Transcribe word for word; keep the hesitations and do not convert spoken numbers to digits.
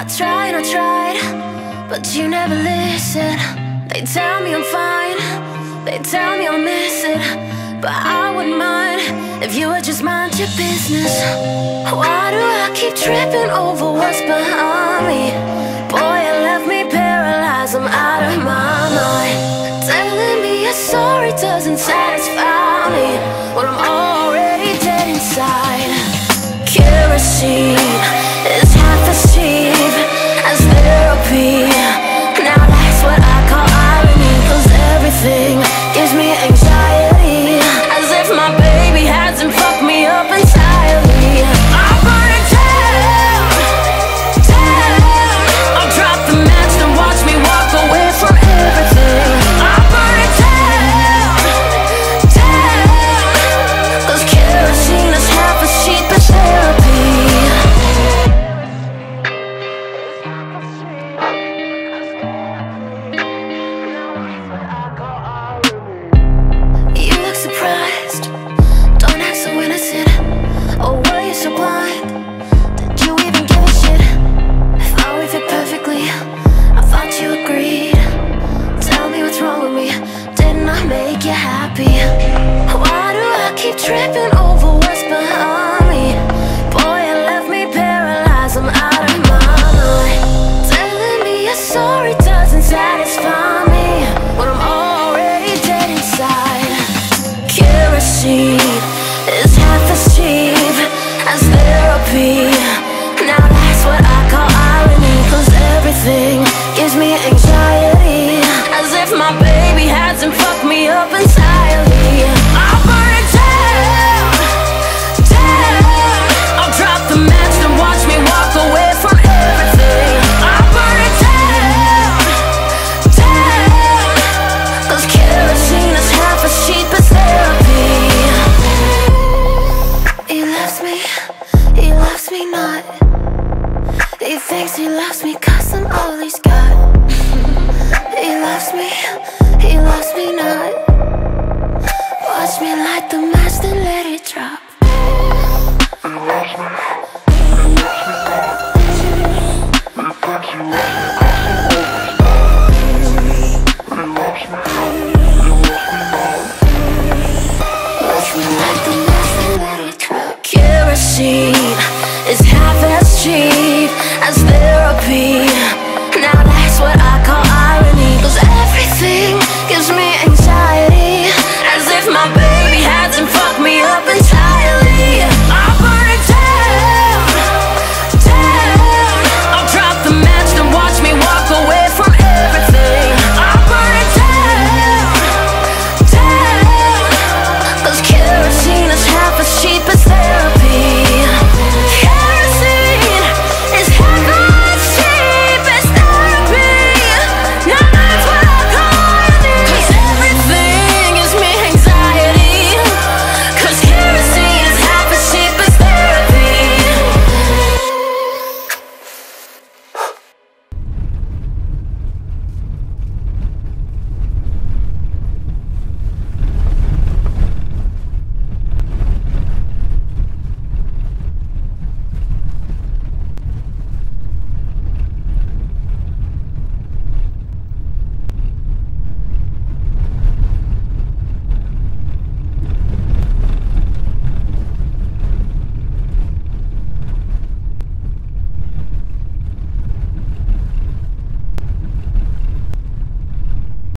I tried, I tried, but you never listen. They tell me I'm fine, they tell me I'll miss it, but I wouldn't mind if you would just mind your business. Why do I keep tripping over what's behind me? Boy, you left me paralyzed, I'm out of my mind. Telling me you're sorry doesn't satisfy me when I'm already dead inside. Kerosene is half as cheap as therapy. Now that's what I call irony, 'cause everything gives me anxiety, as if my baby hasn't fucked me up entirely. I burn it down, down. I'll drop the match to watch me walk away from everything. I burn it down, down. 'Cause kerosene is half as cheap as therapy. You look surprised, don't act so innocent. Or were you so blind? Did you even give a shit? I thought we fit perfectly, I thought you agreed. Tell me what's wrong with me, didn't I make you happy? Why do I keep tripping over what's behind me? Boy, you left me paralyzed, I'm out of my mind. Telling me you're sorry doesn't satisfy me when I'm already dead inside. Kerosene is half as cheap as therapy. Now that's what I call irony, 'cause everything gives me anxiety, as if my baby hasn't fucked me up entirely. I'll burn it down, down. I'll drop the match and watch me walk away from everything. I'll burn it down, down. 'Cause kerosene is half as cheap as therapy. He loves me, he loves me not. He thinks he loves me 'cause I'm all he's got. He loves me, he loves me not. Watch me light the match, then let it drop. Kerosene is half as cheap as therapy.